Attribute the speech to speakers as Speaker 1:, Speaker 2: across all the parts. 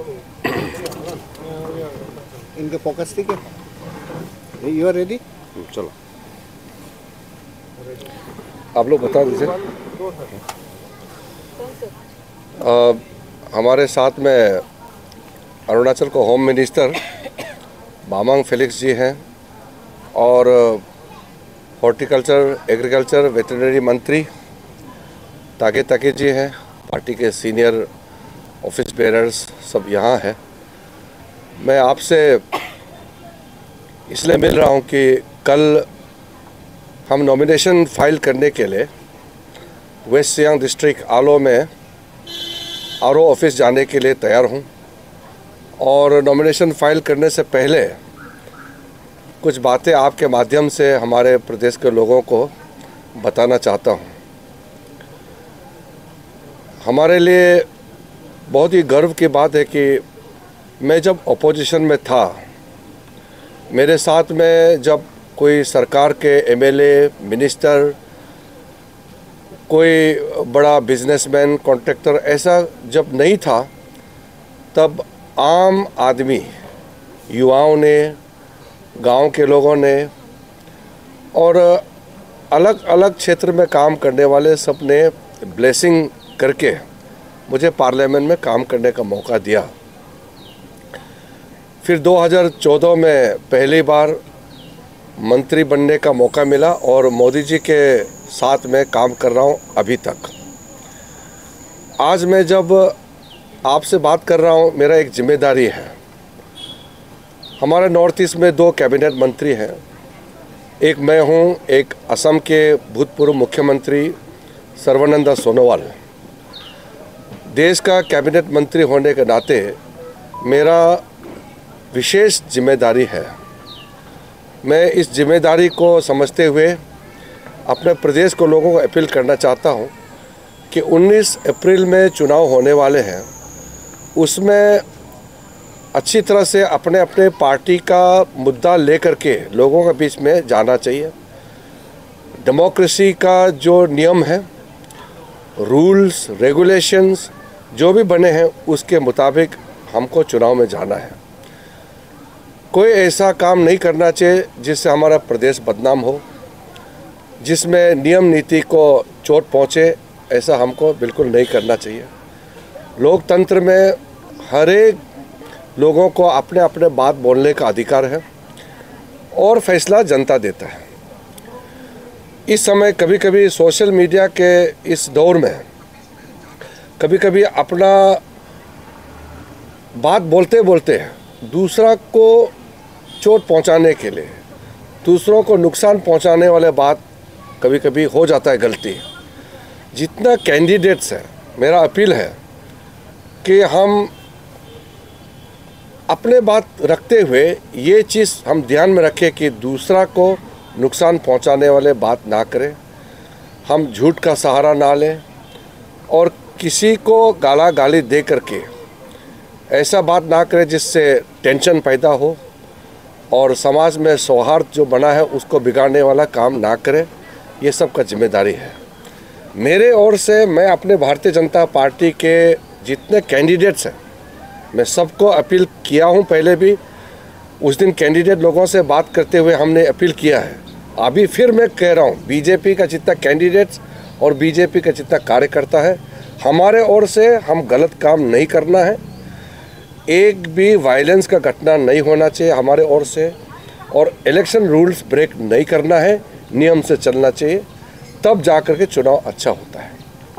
Speaker 1: इनके फोकस थी क्या? You are ready?
Speaker 2: चलो आप लोग बता दीजिए। हमारे साथ में अरुणाचल को होम मिनिस्टर बामांग फेलिक्स जी हैं और हॉर्टिकल्चर एग्रीकल्चर वेटरनरी मंत्री तागे तागे जी हैं। पार्टी के सीनियर ऑफिस बेयरर्स सब यहाँ हैं। मैं आपसे इसलिए मिल रहा हूँ कि कल हम नॉमिनेशन फाइल करने के लिए वेस्ट सियांग डिस्ट्रिक्ट आलो में आरओ ऑफिस जाने के लिए तैयार हूँ और नॉमिनेशन फाइल करने से पहले कुछ बातें आपके माध्यम से हमारे प्रदेश के लोगों को बताना चाहता हूँ। हमारे लिए बहुत ही गर्व की बात है कि मैं जब अपोजिशन में था, मेरे साथ में जब कोई सरकार के एमएलए, मिनिस्टर, कोई बड़ा बिजनेसमैन, कॉन्ट्रैक्टर ऐसा जब नहीं था, तब आम आदमी, युवाओं ने, गांव के लोगों ने और अलग अलग क्षेत्र में काम करने वाले सब ने ब्लेसिंग करके मुझे पार्लियामेंट में काम करने का मौका दिया। फिर 2014 में पहली बार मंत्री बनने का मौका मिला और मोदी जी के साथ में काम कर रहा हूँ अभी तक। आज मैं जब आपसे बात कर रहा हूँ, मेरा एक जिम्मेदारी है। हमारे नॉर्थ ईस्ट में 2 कैबिनेट मंत्री हैं, एक मैं हूँ, एक असम के भूतपूर्व मुख्यमंत्री सर्बानंद सोनोवाल। देश का कैबिनेट मंत्री होने के नाते मेरा विशेष जिम्मेदारी है। मैं इस जिम्मेदारी को समझते हुए अपने प्रदेश के लोगों को अपील करना चाहता हूं कि 19 अप्रैल में चुनाव होने वाले हैं, उसमें अच्छी तरह से अपने अपने पार्टी का मुद्दा लेकर के लोगों के बीच में जाना चाहिए। डेमोक्रेसी का जो नियम है, रूल्स रेगुलेशंस जो भी बने हैं, उसके मुताबिक हमको चुनाव में जाना है। कोई ऐसा काम नहीं करना चाहिए जिससे हमारा प्रदेश बदनाम हो, जिसमें नियम नीति को चोट पहुँचे। ऐसा हमको बिल्कुल नहीं करना चाहिए। लोकतंत्र में हर एक लोगों को अपने अपने बात बोलने का अधिकार है और फैसला जनता देता है। इस समय कभी कभी सोशल मीडिया के इस दौर में कभी कभी अपना बात बोलते बोलते दूसरा को चोट पहुंचाने के लिए, दूसरों को नुकसान पहुंचाने वाले बात कभी कभी हो जाता है गलती। जितना कैंडिडेट्स है, मेरा अपील है कि हम अपने बात रखते हुए ये चीज़ हम ध्यान में रखें कि दूसरा को नुकसान पहुंचाने वाले बात ना करें, हम झूठ का सहारा ना लें और किसी को गाला गाली दे करके ऐसा बात ना करें जिससे टेंशन पैदा हो और समाज में सौहार्द जो बना है उसको बिगाड़ने वाला काम ना करें। ये सब का जिम्मेदारी है। मेरे ओर से मैं अपने भारतीय जनता पार्टी के जितने कैंडिडेट्स हैं, मैं सबको अपील किया हूं। पहले भी उस दिन कैंडिडेट लोगों से बात करते हुए हमने अपील किया है। अभी फिर मैं कह रहा हूं, बीजेपी का जितना कैंडिडेट्स और बीजेपी का जितना कार्यकर्ता है, हमारे ओर से हम गलत काम नहीं करना है। एक भी वायलेंस का घटना नहीं होना चाहिए हमारे ओर से और इलेक्शन रूल्स ब्रेक नहीं करना है, नियम से चलना चाहिए, तब जाकर के चुनाव अच्छा होता है।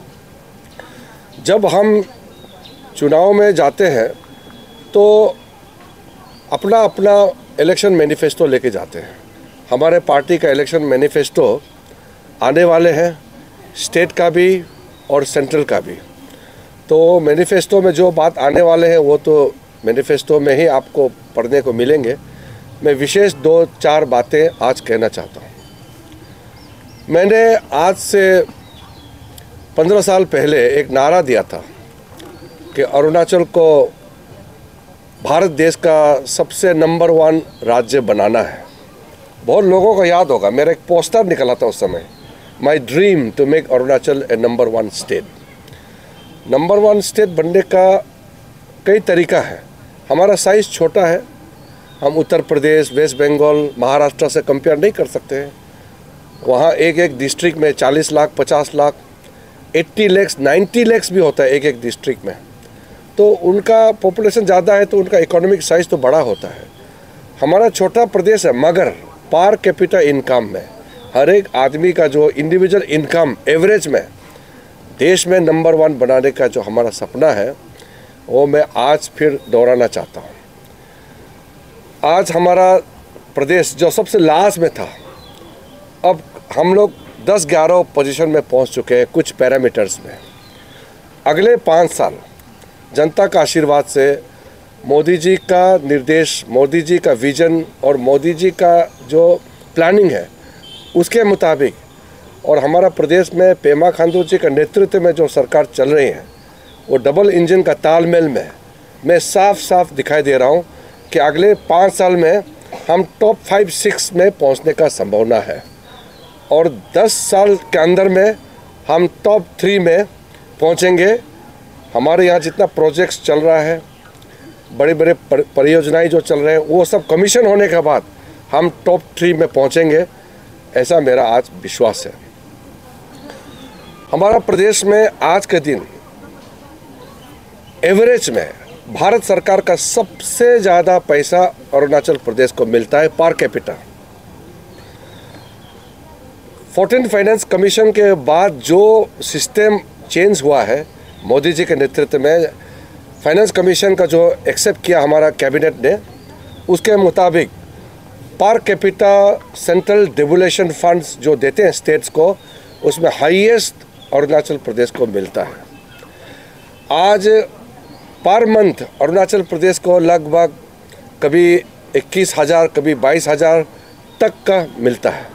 Speaker 2: जब हम चुनाव में जाते हैं तो अपना अपना इलेक्शन मैनिफेस्टो लेके जाते हैं। हमारे पार्टी का इलेक्शन मैनिफेस्टो आने वाले हैं, स्टेट का भी और सेंट्रल का भी। तो मैनिफेस्टो में जो बात आने वाले हैं वो तो मैनिफेस्टो में ही आपको पढ़ने को मिलेंगे। मैं विशेष 2-4 बातें आज कहना चाहता हूँ। मैंने आज से 15 साल पहले एक नारा दिया था कि अरुणाचल को भारत देश का सबसे नंबर 1 राज्य बनाना है। बहुत लोगों को याद होगा, मेरा एक पोस्टर निकला था उस समय, my dream to make Arunachal a number 1 state. Number 1 state बनने का कई तरीका है। हमारा साइज़ छोटा है, हम उत्तर प्रदेश, वेस्ट बंगाल, महाराष्ट्र से कंपेयर नहीं कर सकते हैं। वहाँ एक एक डिस्ट्रिक्ट में 40 लाख, 50 लाख, 80 लाख, 90 लाख भी होता है एक एक डिस्ट्रिक्ट में। तो उनका पॉपुलेशन ज़्यादा है तो उनका इकोनॉमिक साइज़ तो बड़ा होता है। हमारा छोटा प्रदेश है, मगर पर कैपिटा इनकम में हर एक आदमी का जो इंडिविजुअल इनकम एवरेज में देश में नंबर 1 बनाने का जो हमारा सपना है वो मैं आज फिर दोहराना चाहता हूँ। आज हमारा प्रदेश जो सबसे लास्ट में था, अब हम लोग 10-11 पोजीशन में पहुँच चुके हैं कुछ पैरामीटर्स में। अगले 5 साल जनता का आशीर्वाद से, मोदी जी का निर्देश, मोदी जी का विजन और मोदी जी का जो प्लानिंग है उसके मुताबिक, और हमारा प्रदेश में पेमा खांडू जी का नेतृत्व में जो सरकार चल रही है वो डबल इंजन का तालमेल में मैं साफ साफ दिखाई दे रहा हूँ कि अगले 5 साल में हम टॉप 5-6 में पहुँचने का संभावना है, और 10 साल के अंदर में हम टॉप 3 में पहुँचेंगे। हमारे यहाँ जितना प्रोजेक्ट्स चल रहा है, बड़े बड़े परियोजनाएं जो चल रहे हैं, वो सब कमीशन होने के बाद हम टॉप 3 में पहुँचेंगे, ऐसा मेरा आज विश्वास है। हमारा प्रदेश में आज के दिन एवरेज में भारत सरकार का सबसे ज़्यादा पैसा अरुणाचल प्रदेश को मिलता है पर कैपिटा। 14 फाइनेंस कमीशन के बाद जो सिस्टम चेंज हुआ है मोदी जी के नेतृत्व में, फाइनेंस कमीशन का जो एक्सेप्ट किया हमारा कैबिनेट ने, उसके मुताबिक per capita central development funds जो देते हैं स्टेट्स को, उसमें हाईएस्ट अरुणाचल प्रदेश को मिलता है। आज पर मंथ अरुणाचल प्रदेश को लगभग कभी 21,000, कभी 22,000 तक का मिलता है।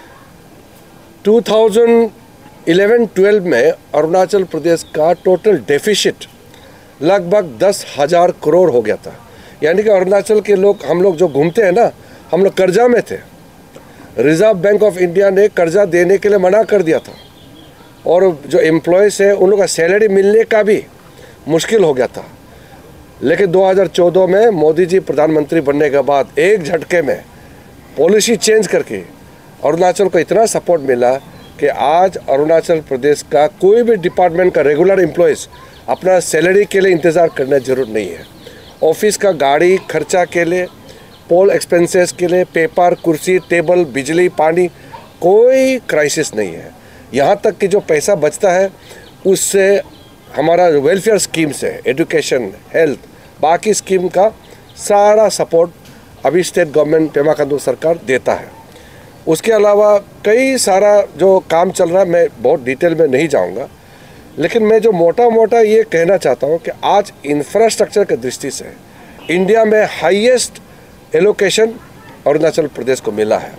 Speaker 2: 2011-12 में अरुणाचल प्रदेश का टोटल डेफिसिट लगभग 10,000 करोड़ हो गया था। यानी कि अरुणाचल के लोग, हम लोग जो घूमते हैं ना, हम लोग कर्जा में थे। रिजर्व बैंक ऑफ इंडिया ने कर्जा देने के लिए मना कर दिया था, और जो एम्प्लॉयज़ है उन लोगों का सैलरी मिलने का भी मुश्किल हो गया था। लेकिन 2014 में मोदी जी प्रधानमंत्री बनने के बाद एक झटके में पॉलिसी चेंज करके अरुणाचल को इतना सपोर्ट मिला कि आज अरुणाचल प्रदेश का कोई भी डिपार्टमेंट का रेगुलर एम्प्लॉयज़ अपना सैलरी के लिए इंतज़ार करने की जरूरत नहीं है। ऑफिस का गाड़ी खर्चा के लिए, पोल एक्सपेंसेस के लिए, पेपर, कुर्सी, टेबल, बिजली, पानी, कोई क्राइसिस नहीं है। यहाँ तक कि जो पैसा बचता है उससे हमारा वेलफेयर स्कीम्स है, एजुकेशन, हेल्थ, बाकी स्कीम का सारा सपोर्ट अभी स्टेट गवर्नमेंट पेमा खांडू सरकार देता है। उसके अलावा कई सारा जो काम चल रहा है, मैं बहुत डिटेल में नहीं जाऊँगा, लेकिन मैं जो मोटा मोटा ये कहना चाहता हूँ कि आज इंफ्रास्ट्रक्चर की दृष्टि से इंडिया में हाईएस्ट एलोकेशन अरुणाचल प्रदेश को मिला है।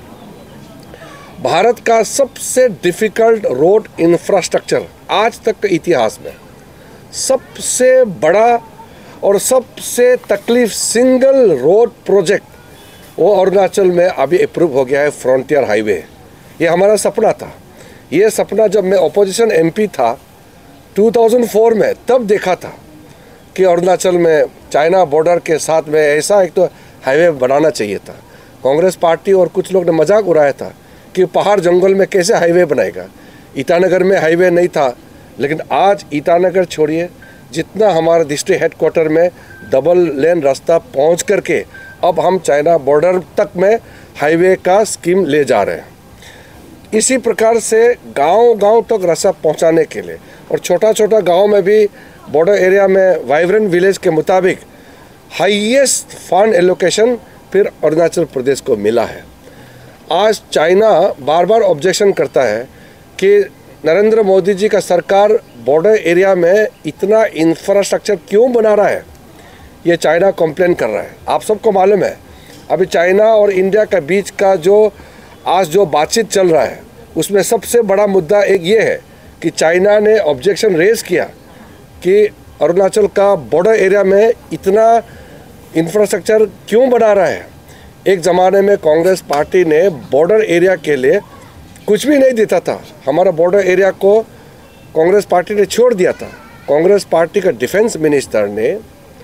Speaker 2: भारत का सबसे डिफ़िकल्ट रोड इंफ्रास्ट्रक्चर आज तक के इतिहास में सबसे बड़ा और सबसे तकलीफ सिंगल रोड प्रोजेक्ट वो अरुणाचल में अभी अप्रूव हो गया है, फ्रंटियर हाईवे। ये हमारा सपना था। ये सपना जब मैं ऑपोजिशन एमपी था 2004 में, तब देखा था कि अरुणाचल में चाइना बॉर्डर के साथ में ऐसा एक तो हाईवे बनाना चाहिए था। कांग्रेस पार्टी और कुछ लोग ने मजाक उड़ाया था कि पहाड़ जंगल में कैसे हाईवे बनाएगा। ईटानगर में हाईवे नहीं था, लेकिन आज ईटानगर छोड़िए, जितना हमारा डिस्ट्रिक्ट हेडक्वार्टर में डबल लेन रास्ता पहुंच करके अब हम चाइना बॉर्डर तक में हाईवे का स्कीम ले जा रहे हैं। इसी प्रकार से गांव-गांव तक रास्ता पहुंचाने के लिए, और छोटा छोटा गांव में भी बॉर्डर एरिया में वाइब्रेंट विलेज के मुताबिक हाईएस्ट फंड एलोकेशन फिर अरुणाचल प्रदेश को मिला है। आज चाइना बार बार ऑब्जेक्शन करता है कि नरेंद्र मोदी जी का सरकार बॉर्डर एरिया में इतना इंफ्रास्ट्रक्चर क्यों बना रहा है, ये चाइना कंप्लेन कर रहा है। आप सबको मालूम है अभी चाइना और इंडिया के बीच का जो बातचीत चल रहा है, उसमें सबसे बड़ा मुद्दा एक ये है कि चाइना ने ऑब्जेक्शन रेज किया कि अरुणाचल का बॉर्डर एरिया में इतना इंफ्रास्ट्रक्चर क्यों बना रहा है। एक ज़माने में कांग्रेस पार्टी ने बॉर्डर एरिया के लिए कुछ भी नहीं देता था। हमारा बॉर्डर एरिया को कांग्रेस पार्टी ने छोड़ दिया था। कांग्रेस पार्टी का डिफेंस मिनिस्टर ने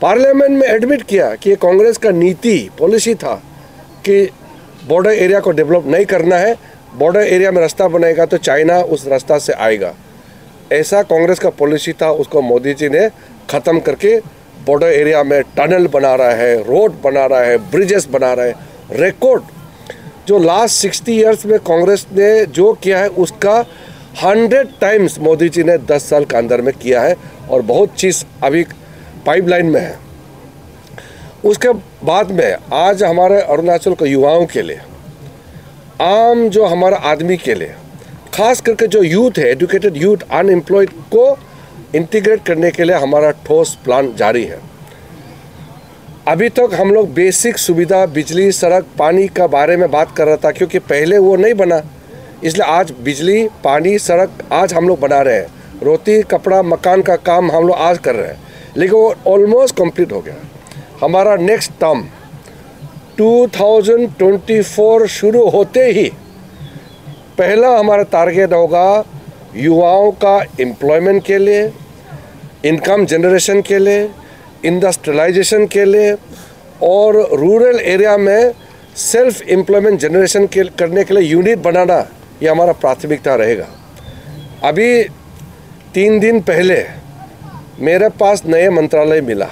Speaker 2: पार्लियामेंट में एडमिट किया कि ये कांग्रेस का नीति पॉलिसी था कि बॉर्डर एरिया को डेवलप नहीं करना है, बॉर्डर एरिया में रास्ता बनेगा तो चाइना उस रास्ता से आएगा। ऐसा कांग्रेस का पॉलिसी था, उसको मोदी जी ने ख़त्म करके बॉर्डर एरिया में टनल बना रहा है, रोड बना रहा है, ब्रिजेस बना रहा है। रिकॉर्ड जो लास्ट 60 ईयर्स में कांग्रेस ने जो किया है उसका 100 टाइम्स मोदी जी ने 10 साल के अंदर में किया है, और बहुत चीज़ अभी पाइपलाइन में है। उसके बाद में आज हमारे अरुणाचल के युवाओं के लिए, आम जो हमारा आदमी के लिए, खास करके जो यूथ है, एजुकेटेड यूथ, अनएम्प्लॉयड को इंटीग्रेट करने के लिए हमारा ठोस प्लान जारी है। अभी तक हम लोग बेसिक सुविधा, बिजली, सड़क, पानी का बारे में बात कर रहा था, क्योंकि पहले वो नहीं बना, इसलिए आज बिजली, पानी, सड़क आज हम लोग बना रहे हैं। रोटी, कपड़ा, मकान का काम हम लोग आज कर रहे हैं, लेकिन वो ऑलमोस्ट कंप्लीट हो गया। हमारा नेक्स्ट टर्म 2024 शुरू होते ही पहला हमारा टारगेट होगा युवाओं का एम्प्लॉयमेंट के लिए, इनकम जनरेशन के लिए, इंडस्ट्रियलाइजेशन के लिए, और रूरल एरिया में सेल्फ एम्प्लॉयमेंट जनरेशन करने के लिए यूनिट बनाना, ये हमारा प्राथमिकता रहेगा। अभी 3 दिन पहले मेरे पास नए मंत्रालय मिला।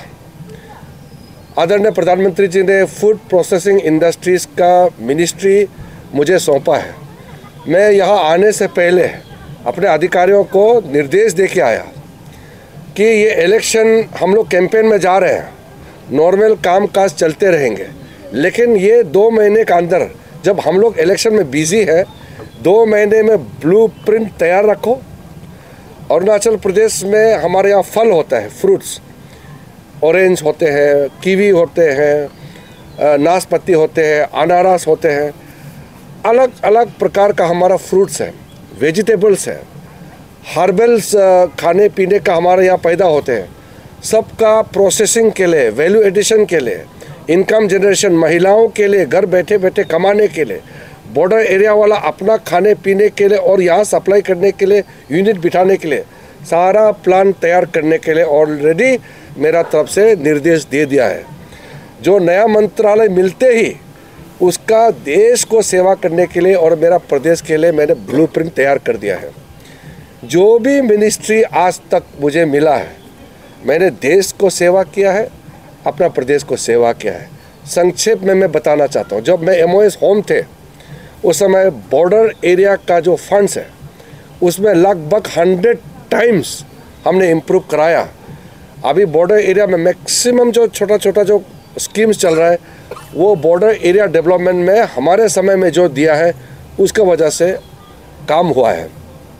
Speaker 2: आदरणीय प्रधानमंत्री जी ने फूड प्रोसेसिंग इंडस्ट्रीज़ का मिनिस्ट्री मुझे सौंपा है। मैं यहाँ आने से पहले अपने अधिकारियों को निर्देश दे के आया कि ये इलेक्शन हम लोग कैंपेन में जा रहे हैं, नॉर्मल काम काज चलते रहेंगे, लेकिन ये 2 महीने के अंदर जब हम लोग इलेक्शन में बिजी है, 2 महीने में ब्लूप्रिंट तैयार रखो। अरुणाचल प्रदेश में हमारे यहाँ फल होता है, फ्रूट्स, ऑरेंज होते हैं, कीवी होते हैं, नाशपाती होते हैं, अनारस होते हैं, अलग अलग प्रकार का हमारा फ्रूट्स है, वेजिटेबल्स है, हर्बल्स खाने पीने का हमारे यहाँ पैदा होते हैं। सबका प्रोसेसिंग के लिए, वैल्यू एडिशन के लिए, इनकम जनरेशन, महिलाओं के लिए घर बैठे बैठे कमाने के लिए, बॉर्डर एरिया वाला अपना खाने पीने के लिए और यहाँ सप्लाई करने के लिए यूनिट बिठाने के लिए सारा प्लान तैयार करने के लिए ऑलरेडी मेरा तरफ से निर्देश दे दिया है। जो नया मंत्रालय मिलते ही उसका देश को सेवा करने के लिए और मेरा प्रदेश के लिए मैंने ब्लूप्रिंट तैयार कर दिया है। जो भी मिनिस्ट्री आज तक मुझे मिला है, मैंने देश को सेवा किया है, अपना प्रदेश को सेवा किया है। संक्षेप में मैं बताना चाहता हूँ, जब मैं MOS होम थे उस समय बॉर्डर एरिया का जो फंड्स है उसमें लगभग 100 टाइम्स हमने इम्प्रूव कराया। अभी बॉर्डर एरिया में मैक्सिमम जो छोटा छोटा जो स्कीम्स चल रहा है वो बॉर्डर एरिया डेवलपमेंट में हमारे समय में जो दिया है उसके वजह से काम हुआ है।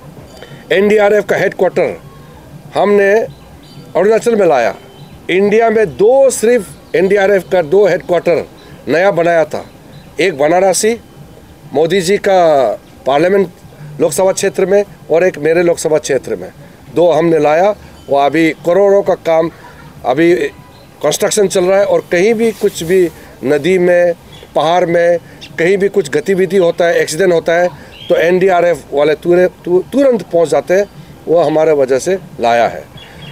Speaker 2: NDRF का हेडक्वार्टर हमने अरुणाचल में लाया। इंडिया में सिर्फ NDRF का 2 हेडक्वार्टर नया बनाया था, एक वाराणसी मोदी जी का पार्लियामेंट लोकसभा क्षेत्र में और एक मेरे लोकसभा क्षेत्र में, 2 हमने लाया। वो अभी करोड़ों का काम अभी कंस्ट्रक्शन चल रहा है, और कहीं भी कुछ भी नदी में, पहाड़ में कहीं भी कुछ गतिविधि होता है, एक्सीडेंट होता है, तो NDRF वाले तुरंत पहुंच जाते हैं। वो हमारे वजह से लाया है।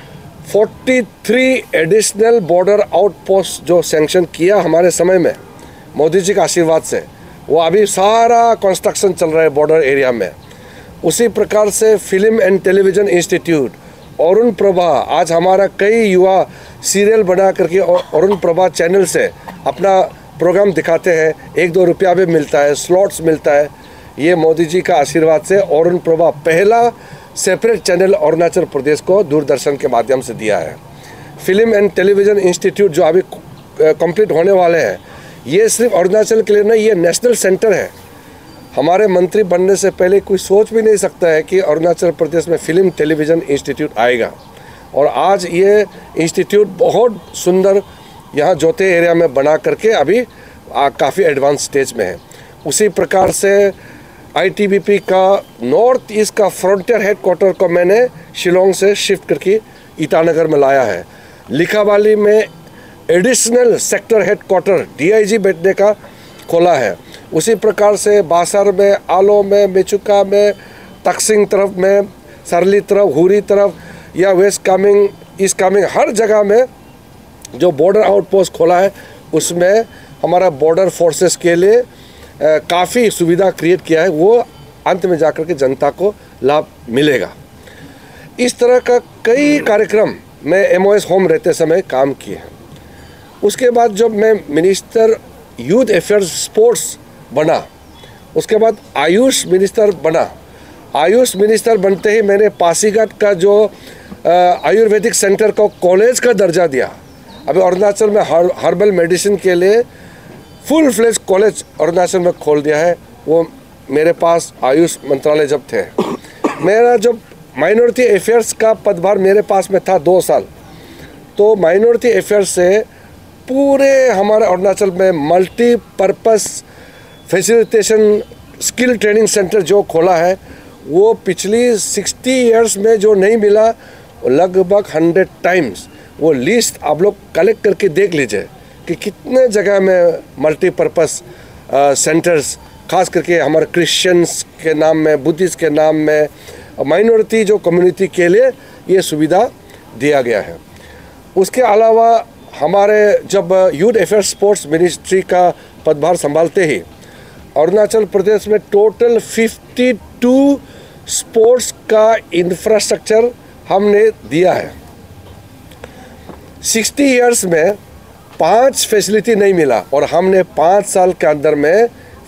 Speaker 2: 43 एडिशनल बॉर्डर आउटपोस्ट जो सैंक्शन किया हमारे समय में मोदी जी का आशीर्वाद से, वो अभी सारा कंस्ट्रक्शन चल रहा है बॉर्डर एरिया में। उसी प्रकार से film and television institute Arun Prabha, आज हमारा कई युवा सीरियल बना करके अरुण प्रभा चैनल से अपना प्रोग्राम दिखाते हैं, 1-2 रुपया भी मिलता है, स्लॉट्स मिलता है। ये मोदी जी का आशीर्वाद से अरुण प्रभा पहला सेपरेट चैनल अरुणाचल प्रदेश को दूरदर्शन के माध्यम से दिया है। फिल्म एंड टेलीविज़न इंस्टीट्यूट जो अभी कंप्लीट होने वाले हैं, ये सिर्फ अरुणाचल के लिए नहीं, ये नेशनल सेंटर है। हमारे मंत्री बनने से पहले कोई सोच भी नहीं सकता है कि अरुणाचल प्रदेश में फिल्म टेलीविज़न इंस्टीट्यूट आएगा, और आज ये इंस्टीट्यूट बहुत सुंदर यहाँ जोते एरिया में बना करके अभी काफ़ी एडवांस स्टेज में है। उसी प्रकार से ITBP का नॉर्थ ईस्ट का फ्रंटियर हेडक्वार्टर को मैंने शिलोंग से शिफ्ट करके ईटानगर में लाया है। लिखावाली में एडिशनल सेक्टर हेडक्वार्टर DIG बैठने का खोला है। उसी प्रकार से बासर में, आलो में, मेचुका में, तकसिंग तरफ में, सरली तरफ, हुरी तरफ या वेस्ट कामिंग, ईस्ट कामिंग, हर जगह में जो बॉर्डर आउटपोस्ट खोला है उसमें हमारा बॉर्डर फोर्सेस के लिए काफ़ी सुविधा क्रिएट किया है, वो अंत में जाकर के जनता को लाभ मिलेगा। इस तरह का कई कार्यक्रम मैं MOS होम रहते समय काम किए हैं। उसके बाद जब मैं मिनिस्टर यूथ अफेयर्स स्पोर्ट्स बना, उसके बाद आयुष मिनिस्टर बना। आयुष मिनिस्टर बनते ही मैंने पासीघाट का जो आयुर्वेदिक सेंटर को कॉलेज का दर्जा दिया। अभी अरुणाचल में हर्बल मेडिसिन के लिए फुल फ्लेज कॉलेज अरुणाचल में खोल दिया है। वो मेरे पास आयुष मंत्रालय जब थे, मेरा जब माइनॉरिटी अफेयर्स का पदभार मेरे पास में था 2 साल, तो माइनॉरिटी अफेयर्स से पूरे हमारे अरुणाचल में multipurpose facilitation skill training centre जो खोला है, वो पिछली 60 इयर्स में जो नहीं मिला, लगभग 100 टाइम्स। वो लिस्ट आप लोग कलेक्ट करके देख लीजिए कि कितने जगह में मल्टीपर्पस सेंटर्स, खास करके हमारे क्रिश्चियंस के नाम में, बुद्धिस्ट के नाम में, माइनॉरिटी जो कम्युनिटी के लिए ये सुविधा दिया गया है। उसके अलावा हमारे जब यूथ अफेयर्स स्पोर्ट्स मिनिस्ट्री का पदभार संभालते ही अरुणाचल प्रदेश में टोटल 52 स्पोर्ट्स का इंफ्रास्ट्रक्चर हमने दिया है। 60 इयर्स में 5 फैसिलिटी नहीं मिला और हमने 5 साल के अंदर में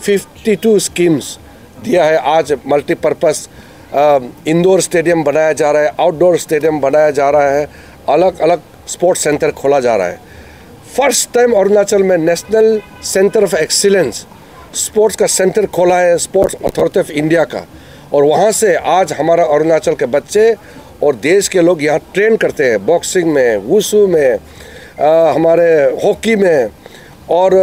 Speaker 2: 52 स्कीम्स दिया है। आज मल्टीपर्पस इंडोर स्टेडियम बनाया जा रहा है, आउटडोर स्टेडियम बनाया जा रहा है, अलग अलग स्पोर्ट्स सेंटर खोला जा रहा है। फर्स्ट टाइम अरुणाचल में national centre of excellence sports का सेंटर खोला है, स्पोर्ट्स अथॉरिटी ऑफ इंडिया का, और वहाँ से आज हमारा अरुणाचल के बच्चे और देश के लोग यहाँ ट्रेन करते हैं, बॉक्सिंग में, वुशु में, हमारे हॉकी में, और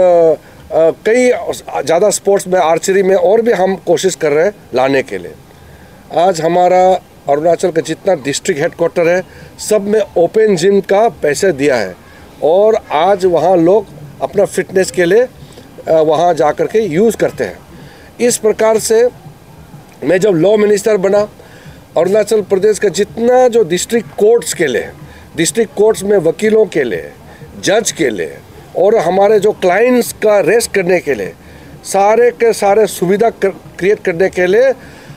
Speaker 2: कई ज़्यादा स्पोर्ट्स में, आर्चरी में, और भी हम कोशिश कर रहे हैं लाने के लिए। आज हमारा अरुणाचल का जितना डिस्ट्रिक्ट हेडक्वार्टर है, सब में ओपन जिम का पैसे दिया है, और आज वहाँ लोग अपना फिटनेस के लिए वहाँ जा कर के यूज़ करते हैं। इस प्रकार से मैं जब लॉ मिनिस्टर बना, अरुणाचल प्रदेश का जितना जो डिस्ट्रिक्ट कोर्ट्स के लिए, डिस्ट्रिक्ट कोर्ट्स में वकीलों के लिए, जज के लिए, और हमारे जो क्लाइंट्स का रेस्ट करने के लिए, सारे के सारे सुविधा क्रिएट करने के लिए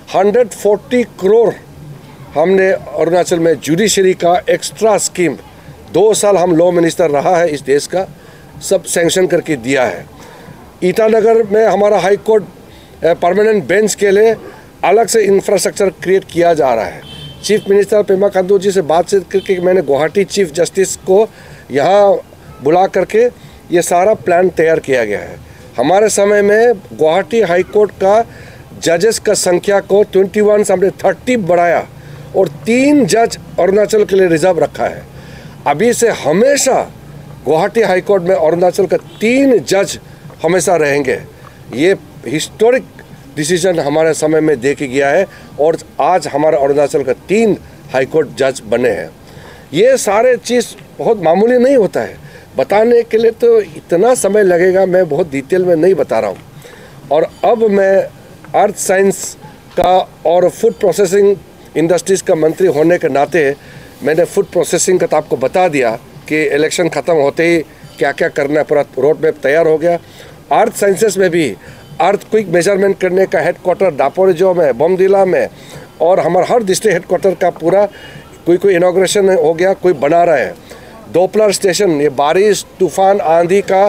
Speaker 2: 140 करोड़ हमने अरुणाचल में जुडिशरी का एक्स्ट्रा स्कीम, 2 साल हम लॉ मिनिस्टर रहा है इस देश का, सब सैंक्शन करके दिया है। ईटानगर में हमारा हाई कोर्ट परमानेंट बेंच के लिए अलग से इंफ्रास्ट्रक्चर क्रिएट किया जा रहा है। चीफ मिनिस्टर पेमा खांडू जी से बातचीत करके मैंने गुवाहाटी चीफ जस्टिस को यहाँ बुला करके ये सारा प्लान तैयार किया गया है। हमारे समय में गुवाहाटी हाई कोर्ट का जजेस का संख्या को 21 से हमने 30 बढ़ाया, और 3 जज अरुणाचल के लिए रिजर्व रखा है। अभी से हमेशा गुवाहाटी हाई कोर्ट में अरुणाचल का 3 जज हमेशा रहेंगे। ये हिस्टोरिक डिसीजन हमारे समय में दे के गया है, और आज हमारा अरुणाचल का 3 हाई कोर्ट जज बने हैं। ये सारे चीज़ बहुत मामूली नहीं होता है, बताने के लिए तो इतना समय लगेगा, मैं बहुत डिटेल में नहीं बता रहा हूँ। और अब मैं अर्थ साइंस का और फूड प्रोसेसिंग इंडस्ट्रीज़ का मंत्री होने के नाते मैंने फूड प्रोसेसिंग का तो आपको बता दिया कि इलेक्शन ख़त्म होते ही क्या क्या करना है, पूरा रोड मैप तैयार हो गया। अर्थ साइंसेस में भी अर्थ क्विक मेजरमेंट करने का हेडक्वार्टर दापोरिजो में, बोमदिला में, और हमारा हर डिस्ट्रिक्ट हेडक्वार्टर का पूरा कोई इनॉग्रेशन हो गया, कोई बना रहा है। डॉपलर स्टेशन, ये बारिश, तूफान, आंधी का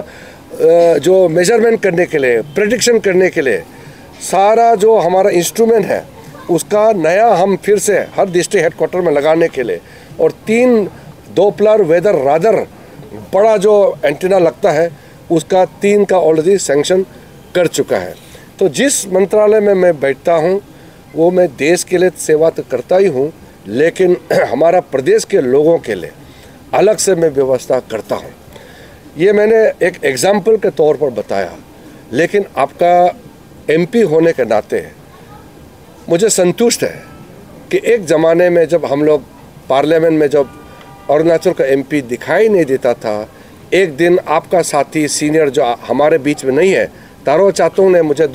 Speaker 2: जो मेजरमेंट करने के लिए, प्रेडिक्शन करने के लिए सारा जो हमारा इंस्ट्रूमेंट है, उसका नया हम फिर से हर डिस्ट्रिक्ट हेडक्वार्टर में लगाने के लिए, और 3 डॉपलर वेदर राडर बड़ा जो एंटीना लगता है, उसका 3 का ऑलरेडी सैंक्शन कर चुका है। तो जिस मंत्रालय में मैं बैठता हूँ, वो मैं देश के लिए सेवा तो करता ही हूँ, लेकिन हमारा प्रदेश के लोगों के लिए अलग से मैं व्यवस्था करता हूँ। ये मैंने एक एग्जाम्पल के तौर पर बताया, लेकिन आपका MP होने के नाते मुझे संतुष्ट है कि एक ज़माने में जब हम लोग पार्लियामेंट में, जब अरुणाचल का MP दिखाई नहीं देता था, एक दिन आपका साथी सीनियर जो हमारे बीच में नहीं है, तारो चातुंग ने मुझे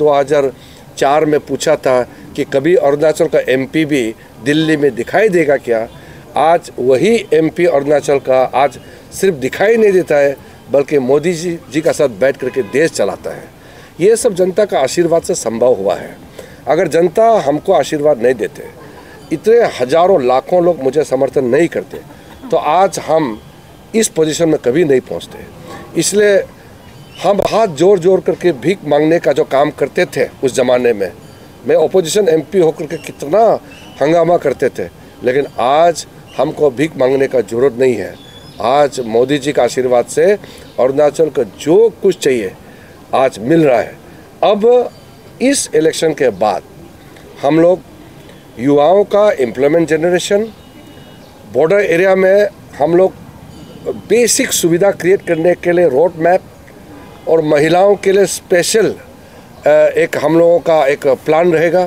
Speaker 2: 2004 में पूछा था कि कभी अरुणाचल का MP भी दिल्ली में दिखाई देगा क्या। आज वही एमपी अरुणाचल का आज सिर्फ दिखाई नहीं देता है, बल्कि मोदी जी का साथ बैठ करके देश चलाता है। ये सब जनता का आशीर्वाद से संभव हुआ है। अगर जनता हमको आशीर्वाद नहीं देते, इतने हजारों लाखों लोग मुझे समर्थन नहीं करते, तो आज हम इस पोजीशन में कभी नहीं पहुंचते। इसलिए हम हाथ जोड़ जोड़ करके भीख मांगने का जो काम करते थे उस ज़माने में, मैं ओपोजिशन एमपी होकर के कितना हंगामा करते थे, लेकिन आज हमको भीख मांगने का जरूरत नहीं है। आज मोदी जी का आशीर्वाद से अरुणाचल को जो कुछ चाहिए आज मिल रहा है। अब इस इलेक्शन के बाद हम लोग युवाओं का एम्प्लॉयमेंट जनरेशन, बॉर्डर एरिया में हम लोग बेसिक सुविधा क्रिएट करने के लिए रोड मैप, और महिलाओं के लिए स्पेशल एक हम लोगों का एक प्लान रहेगा,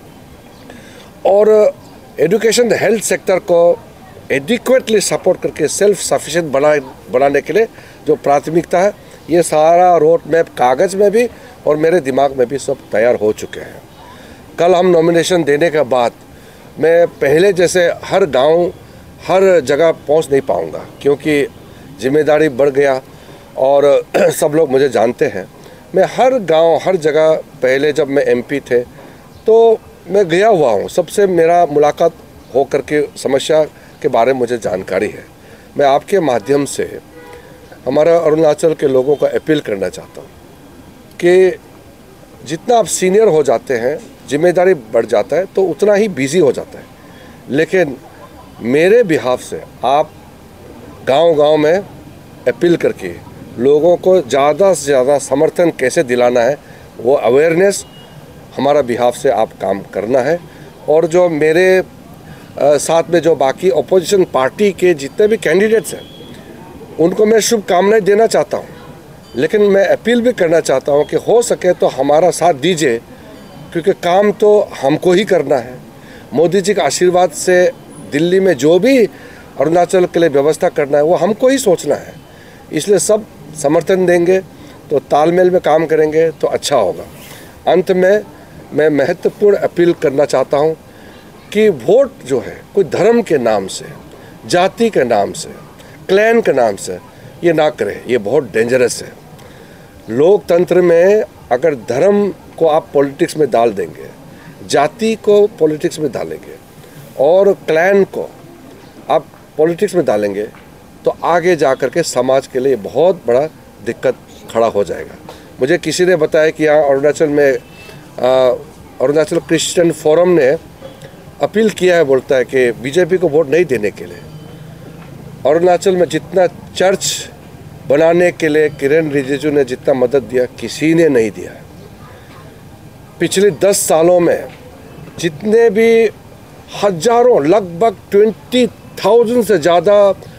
Speaker 2: और एजुकेशन हेल्थ सेक्टर को एडिक्वेटली सपोर्ट करके सेल्फ सफिशिएंट बनाने के लिए जो प्राथमिकता है, ये सारा रोड मैप कागज़ में भी और मेरे दिमाग में भी सब तैयार हो चुके हैं। कल हम नॉमिनेशन देने के बाद मैं पहले जैसे हर गांव हर जगह पहुंच नहीं पाऊंगा, क्योंकि जिम्मेदारी बढ़ गया और सब लोग मुझे जानते हैं। मैं हर गांव हर जगह पहले जब मैं एमपी थे तो मैं गया हुआ हूं, सबसे मेरा मुलाकात हो करके समस्या के बारे में मुझे जानकारी है। मैं आपके माध्यम से हमारा अरुणाचल के लोगों को अपील करना चाहता हूं कि जितना आप सीनियर हो जाते हैं, जिम्मेदारी बढ़ जाता है तो उतना ही बिजी हो जाता है, लेकिन मेरे बिहाफ से आप गांव-गांव में अपील करके लोगों को ज़्यादा से ज़्यादा समर्थन कैसे दिलाना है, वो अवेयरनेस हमारा बिहाफ से आप काम करना है। और जो मेरे साथ में जो बाकी अपोजिशन पार्टी के जितने भी कैंडिडेट्स हैं, उनको मैं शुभकामनाएं देना चाहता हूं, लेकिन मैं अपील भी करना चाहता हूं कि हो सके तो हमारा साथ दीजिए, क्योंकि काम तो हमको ही करना है। मोदी जी का आशीर्वाद से दिल्ली में जो भी अरुणाचल के लिए व्यवस्था करना है वो हमको ही सोचना है, इसलिए सब समर्थन देंगे तो तालमेल में काम करेंगे तो अच्छा होगा। अंत में मैं महत्वपूर्ण अपील करना चाहता हूं कि वोट जो है कोई धर्म के नाम से, जाति के नाम से, क्लैन के नाम से ये ना करें, ये बहुत डेंजरस है। लोकतंत्र में अगर धर्म को आप पॉलिटिक्स में डाल देंगे, जाति को पॉलिटिक्स में डालेंगे और क्लैन को आप पॉलिटिक्स में डालेंगे, तो आगे जा कर के समाज के लिए बहुत बड़ा दिक्कत खड़ा हो जाएगा। मुझे किसी ने बताया कि यहाँ अरुणाचल में अरुणाचल क्रिश्चियन फोरम ने अपील किया है, बोलता है कि बीजेपी को वोट नहीं देने के लिए। अरुणाचल में जितना चर्च बनाने के लिए किरण रिजिजू ने जितना मदद दिया, किसी ने नहीं दिया। पिछले 10 सालों में जितने भी हजारों, लगभग 20,000 से ज़्यादा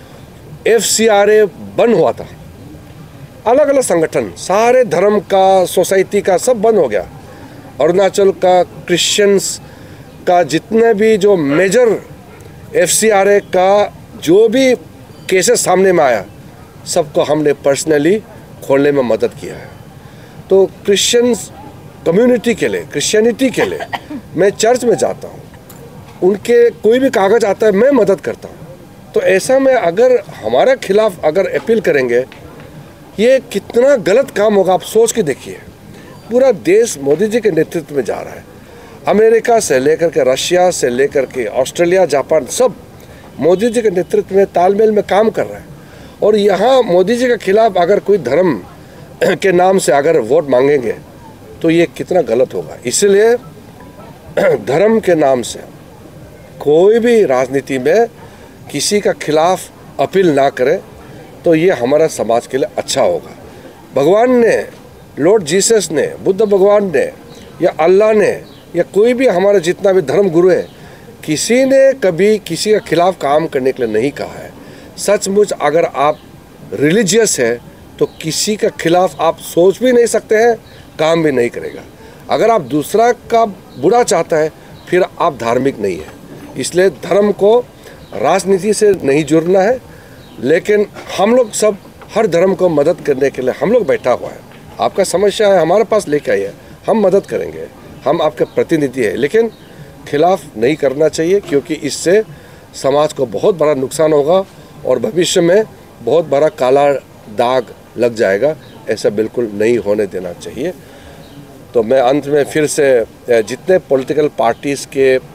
Speaker 2: FCRA बंद हुआ था, अलग अलग संगठन, सारे धर्म का, सोसाइटी का, सब बंद हो गया। अरुणाचल का क्रिश्चियंस का जितने भी जो मेजर FCRA का जो भी केसेस सामने में आया, सबको हमने पर्सनली खोलने में मदद किया है। तो क्रिश्चियंस कम्युनिटी के लिए, क्रिश्चियनिटी के लिए मैं चर्च में जाता हूँ, उनके कोई भी कागज़ आता है मैं मदद करता हूँ। तो ऐसा में अगर हमारे खिलाफ अगर अपील करेंगे, ये कितना गलत काम होगा, आप सोच के देखिए। पूरा देश मोदी जी के नेतृत्व में जा रहा है, अमेरिका से लेकर के रशिया से लेकर के ऑस्ट्रेलिया, जापान, सब मोदी जी के नेतृत्व में तालमेल में काम कर रहा है। और यहाँ मोदी जी के खिलाफ अगर कोई धर्म के नाम से अगर वोट मांगेंगे तो ये कितना गलत होगा। इसलिए धर्म के नाम से कोई भी राजनीति में किसी का खिलाफ अपील ना करें तो ये हमारा समाज के लिए अच्छा होगा। भगवान ने, लॉर्ड जीसस ने, बुद्ध भगवान ने या अल्लाह ने या कोई भी हमारा जितना भी धर्म गुरु है, किसी ने कभी किसी के खिलाफ काम करने के लिए नहीं कहा है। सचमुच अगर आप रिलीजियस है तो किसी के खिलाफ आप सोच भी नहीं सकते हैं, काम भी नहीं करेगा। अगर आप दूसरा का बुरा चाहता है फिर आप धार्मिक नहीं है। इसलिए धर्म को राजनीति से नहीं जुड़ना है, लेकिन हम लोग सब हर धर्म को मदद करने के लिए हम लोग बैठा हुआ है। आपका समस्या है हमारे पास लेके आइए, हम मदद करेंगे, हम आपके प्रतिनिधि हैं, लेकिन खिलाफ नहीं करना चाहिए, क्योंकि इससे समाज को बहुत बड़ा नुकसान होगा और भविष्य में बहुत बड़ा काला दाग लग जाएगा। ऐसा बिल्कुल नहीं होने देना चाहिए। तो मैं अंत में फिर से जितने पॉलिटिकल पार्टीज़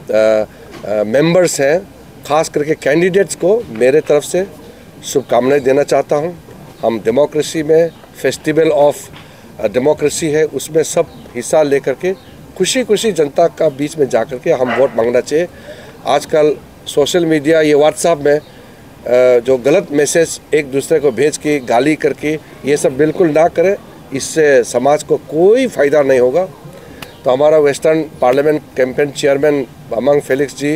Speaker 2: के मेंबर्स हैं, ख़ास करके कैंडिडेट्स को मेरे तरफ से शुभकामनाएं देना चाहता हूं। हम डेमोक्रेसी में फेस्टिवल ऑफ डेमोक्रेसी है, उसमें सब हिस्सा लेकर के खुशी खुशी जनता का बीच में जा कर के हम वोट मांगना चाहिए। आजकल सोशल मीडिया, ये व्हाट्सएप में जो गलत मैसेज एक दूसरे को भेज के गाली करके, ये सब बिल्कुल ना करें, इससे समाज को कोई फ़ायदा नहीं होगा। तो हमारा western parliament campaign chairman Bamang Felix ji